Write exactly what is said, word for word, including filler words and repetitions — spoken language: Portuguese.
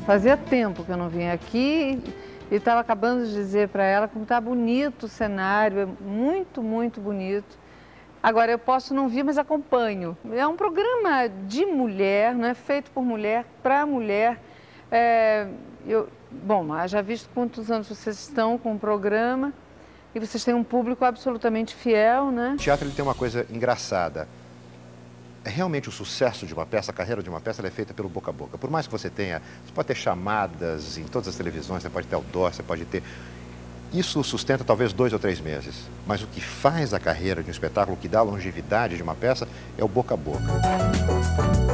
Fazia tempo que eu não vinha aqui e estava acabando de dizer para ela como está bonito o cenário, é muito, muito bonito. Agora, eu posso não vir, mas acompanho. É um programa de mulher, não é feito por mulher, para mulher. É, eu, bom, já visto quantos anos vocês estão com o programa e vocês têm um público absolutamente fiel, né? O teatro ele tem uma coisa engraçada. É realmente o sucesso de uma peça, a carreira de uma peça, ela é feita pelo boca a boca. Por mais que você tenha, você pode ter chamadas em todas as televisões, você pode ter outdoor, você pode ter... Isso sustenta talvez dois ou três meses. Mas o que faz a carreira de um espetáculo, o que dá a longevidade de uma peça, é o boca a boca.